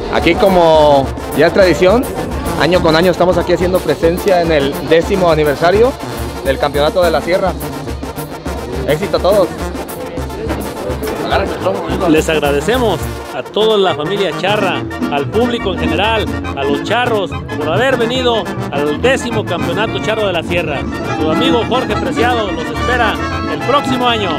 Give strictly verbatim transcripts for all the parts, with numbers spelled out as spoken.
Aquí, como ya es tradición, año con año estamos aquí haciendo presencia en el décimo aniversario del Campeonato de la Sierra. Éxito a todos. Les agradecemos a toda la familia Charra, al público en general, a los charros, por haber venido al décimo Campeonato Charro de la Sierra. Su amigo Jorge Preciado los espera el próximo año.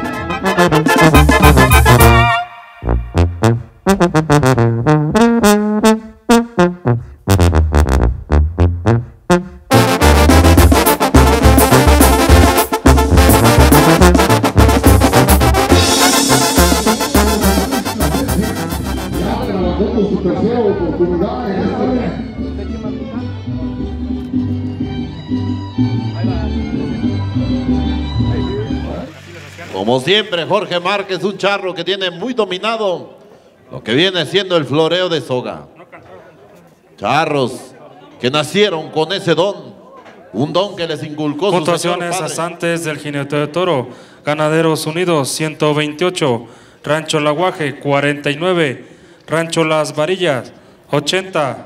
Como siempre, Jorge Márquez, un charro que tiene muy dominado lo que viene siendo el floreo de soga. Charros que nacieron con ese don, un don que les inculcó su Puntuaciones asantes del jinete de toro. Ganaderos Unidos ciento veintiocho, Rancho Laguaje cuarenta y nueve, Rancho Las Varillas ochenta.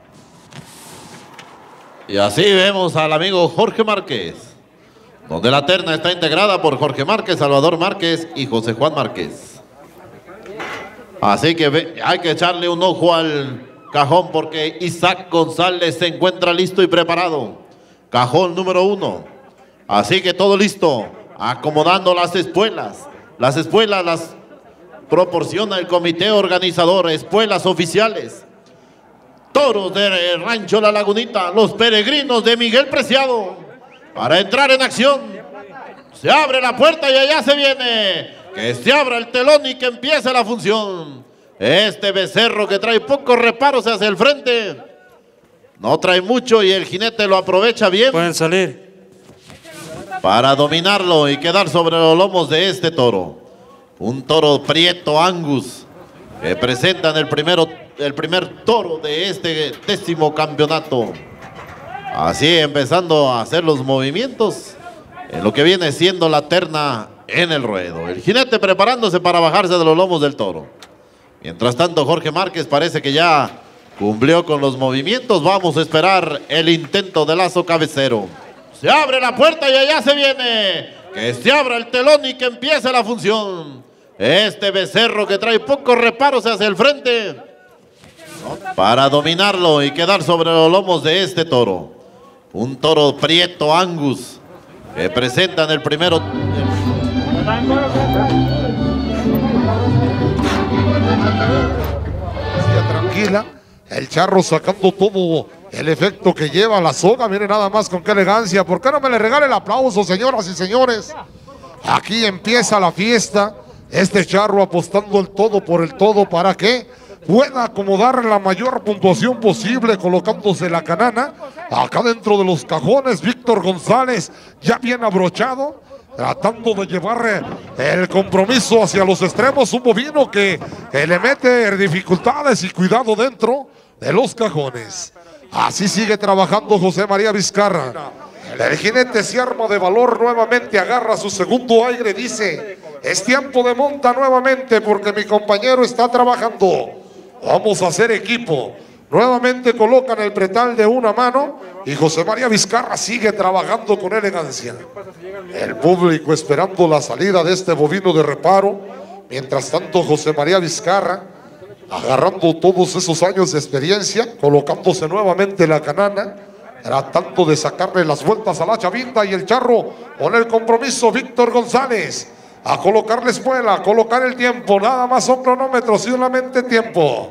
Y así vemos al amigo Jorge Márquez, donde la terna está integrada por Jorge Márquez, Salvador Márquez y José Juan Márquez. Así que ve, hay que echarle un ojo al cajón porque Isaac González se encuentra listo y preparado. Cajón número uno. Así que todo listo, acomodando las espuelas. Las espuelas las proporciona el comité organizador, espuelas oficiales. Toros de Rancho La Lagunita, los peregrinos de Miguel Preciado. Para entrar en acción, se abre la puerta y allá se viene. Que se abra el telón y que empiece la función. Este becerro que trae pocos reparos hacia el frente. No trae mucho y el jinete lo aprovecha bien. Pueden salir. Para dominarlo y quedar sobre los lomos de este toro. Un toro Prieto Angus que presentan el, primero, el primer toro de este décimo campeonato. Así empezando a hacer los movimientos en lo que viene siendo la terna en el ruedo. El jinete preparándose para bajarse de los lomos del toro. Mientras tanto, Jorge Márquez parece que ya cumplió con los movimientos. Vamos a esperar el intento de lazo cabecero. Se abre la puerta y allá se viene. Que se abra el telón y que empiece la función. Este becerro que trae pocos reparos hacia el frente. Para dominarlo y quedar sobre los lomos de este toro. Un toro Prieto Angus que presentan el primero. Tranquila, el charro sacando todo el efecto que lleva la soga. Miren nada más con qué elegancia. ¿Por qué no me le regale el aplauso, señoras y señores? Aquí empieza la fiesta. Este charro apostando el todo por el todo. ¿Para qué? Pueda acomodar la mayor puntuación posible, colocándose la canana acá dentro de los cajones. Víctor González ya bien abrochado, tratando de llevar el compromiso hacia los extremos. Un bovino que, que le mete dificultades y cuidado dentro de los cajones. Así sigue trabajando José María Vizcarra. El jinete se arma de valor nuevamente, agarra su segundo aire, dice: es tiempo de monta nuevamente porque mi compañero está trabajando. Vamos a hacer equipo. Nuevamente colocan el pretal de una mano y José María Vizcarra sigue trabajando con elegancia. El público esperando la salida de este bovino de reparo. Mientras tanto, José María Vizcarra agarrando todos esos años de experiencia, colocándose nuevamente la canana, tratando de sacarle las vueltas a la chavinda, y el charro con el compromiso. Víctor González a colocar la espuela, a colocar el tiempo, nada más son cronómetros, solamente tiempo.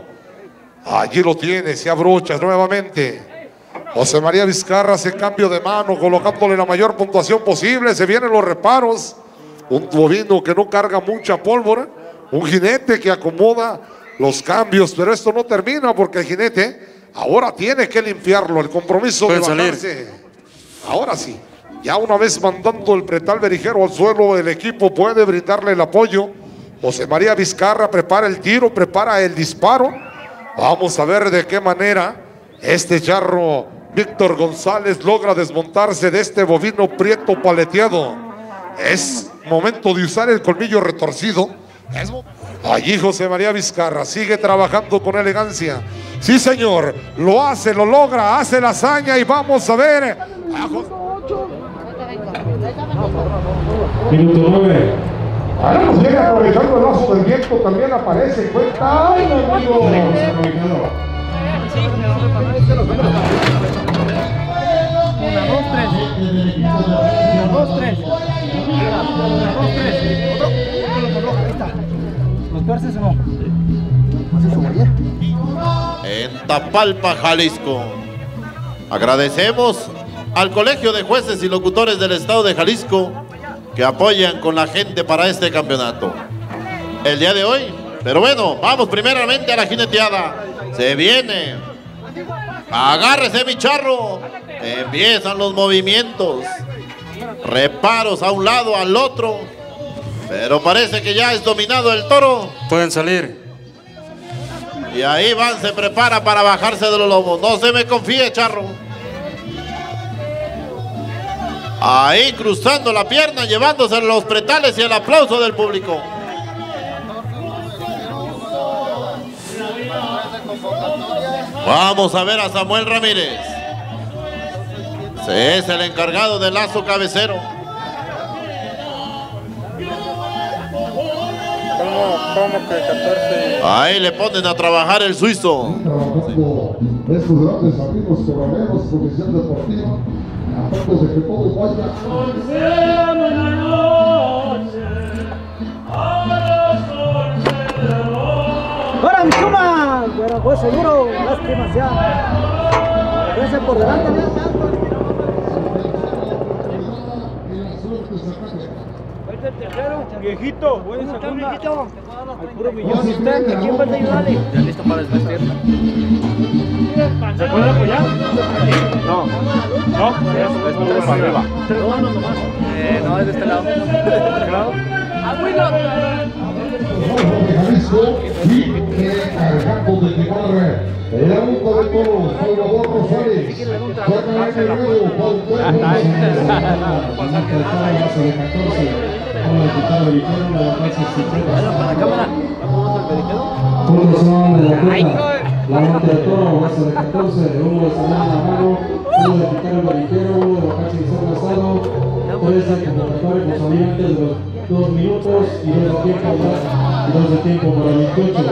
Allí lo tiene, se abrocha nuevamente. José María Vizcarra hace cambio de mano, colocándole la mayor puntuación posible. Se vienen los reparos. Un bovino que no carga mucha pólvora, un jinete que acomoda los cambios, pero esto no termina porque el jinete ahora tiene que limpiarlo. El compromiso de bajarse. Ahora sí. Ya una vez mandando el pretal berijero al suelo, el equipo puede brindarle el apoyo. José María Vizcarra prepara el tiro, prepara el disparo. Vamos a ver de qué manera este charro Víctor González logra desmontarse de este bovino prieto paleteado. Es momento de usar el colmillo retorcido Es... Allí José María Vizcarra sigue trabajando con elegancia. Sí, señor, lo hace, lo logra, hace la hazaña y vamos a ver. A Jos... Minuto nueve. Ahora nos llega aprovechando el lazo del viento, también aparece, cuenta. ¡Ay, amigo! Una, dos, tres. Una, dos, tres. Una, dos, tres. Otro. Ahí está. ¿Los tuerces o no? ¿Haces su guardia? En Tapalpa, Jalisco. Agradecemos al Colegio de Jueces y Locutores del Estado de Jalisco que apoyan con la gente para este campeonato el día de hoy. Pero bueno, vamos primeramente a la jineteada. Se viene. Agárrese, mi charro. Empiezan los movimientos. Reparos a un lado, al otro. Pero parece que ya es dominado el toro. Pueden salir. Y ahí van, se prepara para bajarse de los lomos. No se me confíe, charro. Ahí cruzando la pierna, llevándose los pretales y el aplauso del público. Vamos a ver a Samuel Ramírez. Ese es el encargado del lazo cabecero. Ahí le ponen a trabajar el suizo. Trabajando estos grandes amigos coroneros, comisión deportiva. Atentos de que todo vaya. ¡Ahora, mi chuma! Pero fue seguro, lástima ya. Ese por delante, ¿no? Viejito, buen segundo. Viejito. Al puro millón. ¿Usted a quién va a ayudarle? Ya listo para desvestir. ¿Se puede apoyar? No. ¿No? Es muy para arriba. No, no, nomás. Eh, no, es de este lado. ¿De este lado? ¡Abuelo! Cargando de llevar la ruta de toros, Salvador Rosales. Juega en el medio, Para la cámara. Otros son de la cuenta, la monte de toro, base de catorce, uno de salir en la mano, uno de picar el bariquero, uno de bajarse y ser lanzado, tres de convocatoria con salida antes de los dos minutos y dos de tiempo, y dos de tiempo para el veintiocho.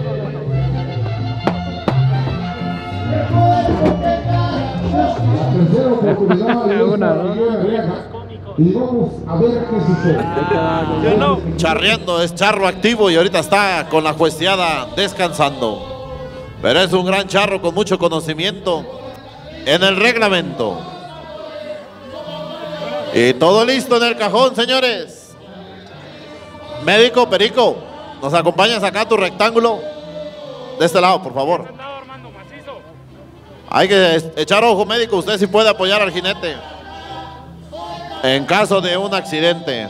La tercera oportunidad de una, y vamos a ver qué sucede. Charreando, es charro activo y ahorita está con la jueceada descansando. Pero es un gran charro con mucho conocimiento en el reglamento. Y todo listo en el cajón, señores. Médico, Perico, ¿nos acompañas acá a tu rectángulo? De este lado, por favor. Hay que echar ojo, médico, usted sí puede apoyar al jinete en caso de un accidente.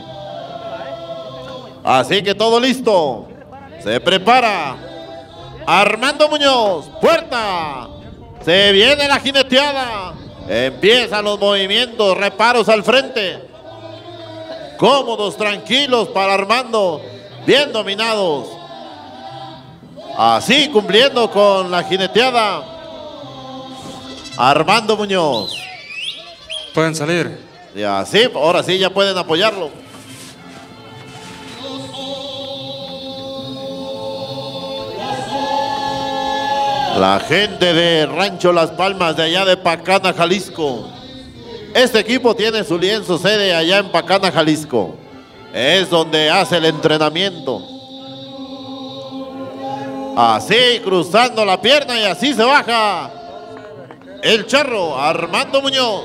Así que todo listo. Se prepara Armando Muñoz, puerta. Se viene la jineteada. Empiezan los movimientos, reparos al frente. Cómodos, tranquilos para Armando. Bien dominados. Así cumpliendo con la jineteada. Armando Muñoz. Pueden salir. Y así, ahora sí ya pueden apoyarlo. La gente de Rancho Las Palmas, de allá de Pacana, Jalisco. Este equipo tiene su lienzo sede allá en Pacana, Jalisco. Es donde hace el entrenamiento. Así, cruzando la pierna y así se baja el charro Armando Muñoz.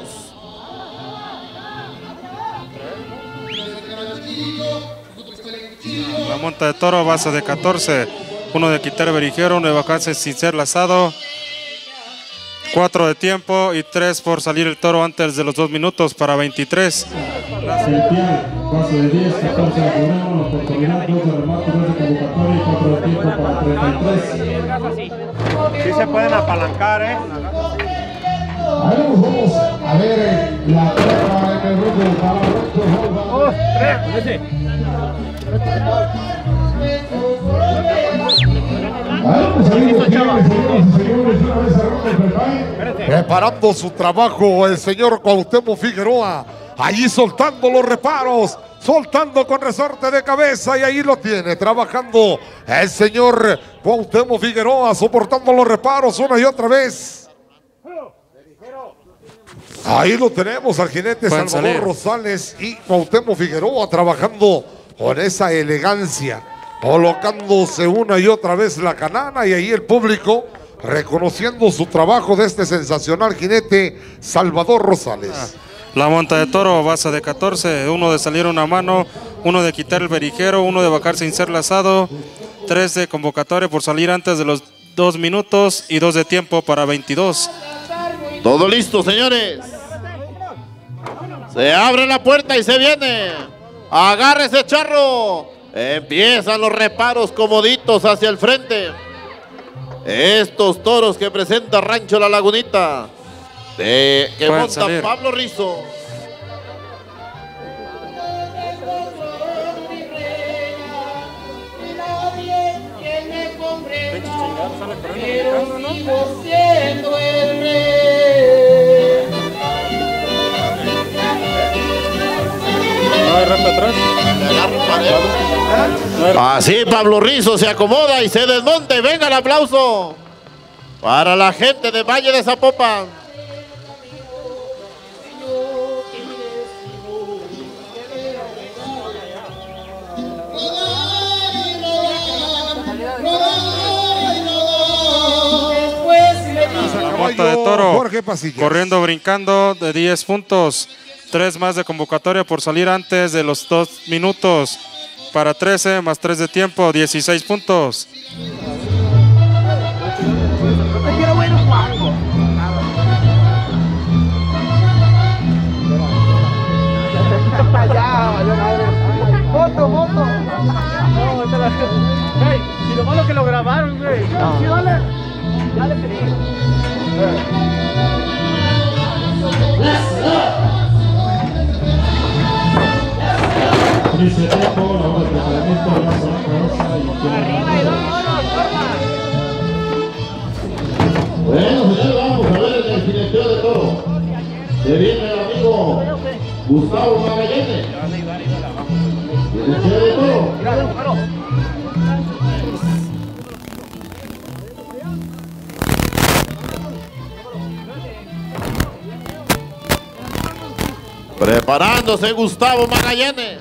La monta de toro, base de catorce. Uno de quitar berijero, uno de bajarse sin ser lazado. Cuatro de tiempo y tres por salir el toro antes de los dos minutos para veintitrés. Celtial, base de diez, catorce de programa, una oportunidad, dos de remate, dos de convocatoria y cuatro de tiempo para treinta y tres. Sí se pueden apalancar, ¿eh? Ahí nos vamos a ver la prueba en el ruedo para Recto. Preparando su trabajo el señor Cuauhtémoc Figueroa. Allí soltando los reparos, soltando con resorte de cabeza, y ahí lo tiene, trabajando el señor Cuauhtémoc Figueroa, soportando los reparos una y otra vez. Ahí lo tenemos al jinete Pueden Salvador salir. Rosales y Cuauhtémoc Figueroa trabajando con esa elegancia, colocándose una y otra vez la canana, y ahí el público reconociendo su trabajo de este sensacional jinete Salvador Rosales. La monta de toro, base de catorce, uno de salir una mano, uno de quitar el berijero, uno de bajar sin ser lazado, tres de convocatoria por salir antes de los dos minutos y dos de tiempo para veintidós. Todo listo, señores. Se abre la puerta y se viene. Agárrese, charro. Empiezan los reparos comoditos hacia el frente. Estos toros que presenta Rancho La Lagunita, de, que Pueden monta salir. Pablo Rizo. No hay rampa atrás. Así Pablo Rizo se acomoda y se desmonta, y venga el aplauso para la gente de Valle de Zapopan. La monta de toro, Jorge Pasillas. corriendo, brincando de diez puntos, tres más de convocatoria por salir antes de los dos minutos para trece, más tres de tiempo, dieciséis puntos. Foto, foto. No, esta la... Hey, y lo malo que lo grabaron, güey. Sí, dale. Ya le pedí. Inicio de tiempo, la hora de preparamiento, lanza la cabeza y tiene Arriba y dos monos, forma. Bueno, señores, vamos a ver el jineteo de toro. Se viene el amigo Gustavo Magallanes. Jineteo de toro. Preparándose Gustavo Magallanes.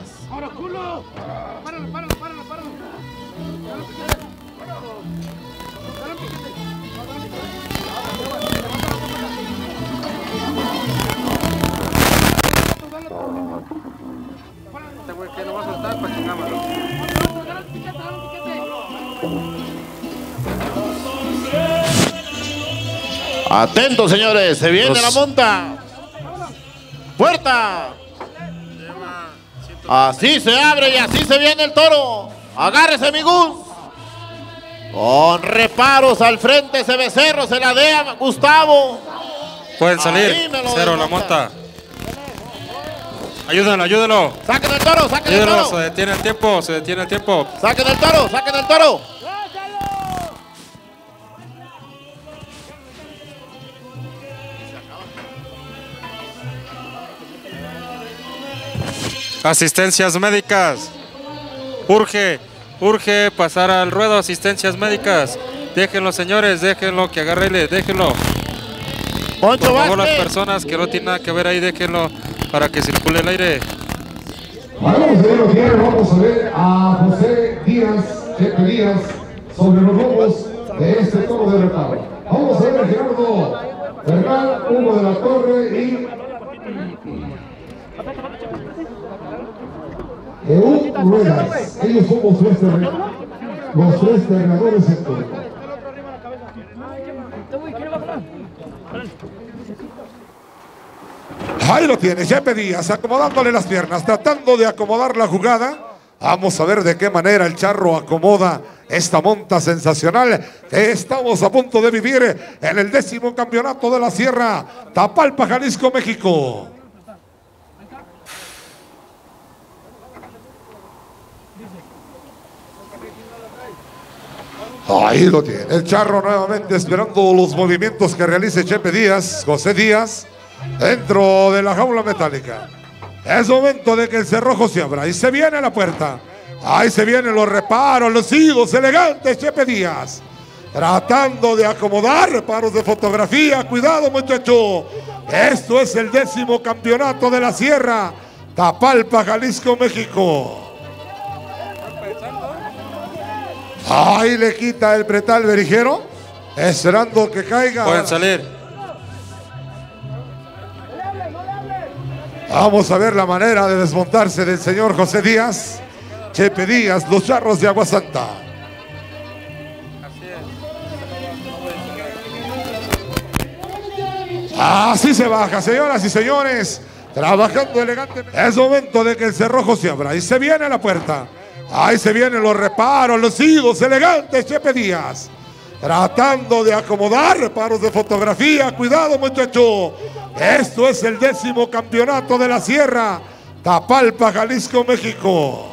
Atentos, señores, se viene Los- la monta. Puerta. Así se abre y así se viene el toro. Agárrese, mi Gus. Con reparos al frente, ese becerro se la dea Gustavo. Pueden salir, Ahí me lo cero la desmonta. monta. Ayúdenlo, ayúdenlo. Saquen el toro, saquen el Ayúdenlo, se toro. detiene el tiempo, se detiene el tiempo. Saquen el toro, saquen el toro. Asistencias médicas. Urge, urge pasar al ruedo, asistencias médicas. Déjenlo, señores, déjenlo, que agarrele, déjenlo. Por Poncho favor, las Vázquez. personas que no tienen nada que ver ahí, déjenlo para que circule el aire. Vamos a ver, bien, vamos a ver a José Díaz, Chepe Díaz, sobre los lomos de este toro de reparo. Vamos a ver a Gerardo Bernal, Hugo de la Torre y Eú Ruedas. Ellos son los tres terrenadores, los tres terrenadores en toro. Ahí lo tiene, Chepe Díaz, acomodándole las piernas, tratando de acomodar la jugada. Vamos a ver de qué manera el charro acomoda esta monta sensacional que estamos a punto de vivir en el décimo campeonato de la Sierra, Tapalpa, Jalisco, México. Ahí lo tiene. El Charro nuevamente esperando los movimientos que realice Chepe Díaz, José Díaz, dentro de la jaula metálica. Es momento de que el cerrojo se abra y se viene a la puerta. Ahí se vienen los reparos, los idos elegantes, Chepe Díaz. Tratando de acomodar reparos de fotografía. Cuidado, muchacho. Esto es el décimo campeonato de la Sierra. Tapalpa, Jalisco, México. Ahí le quita el pretal berijero, esperando que caiga. Pueden salir. Vamos a ver la manera de desmontarse del señor José Díaz. Chepe Díaz, los Charros de Agua Santa. Así se baja, señoras y señores. Trabajando elegantemente. Es momento de que el cerrojo se abra y se viene a la puerta. Ahí se vienen los reparos, los idos elegantes, Chepe Díaz. Tratando de acomodar reparos de fotografía. Cuidado, muchacho. Esto es el décimo campeonato de la Sierra. Tapalpa, Jalisco, México.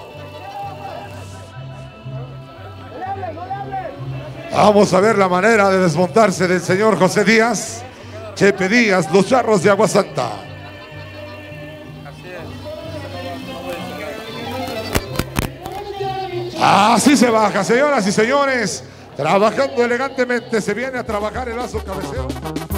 Vamos a ver la manera de desmontarse del señor José Díaz. Chepe Díaz, los Charros de Agua Santa. Así se baja, señoras y señores. Trabajando elegantemente, se viene a trabajar el lazo cabecero.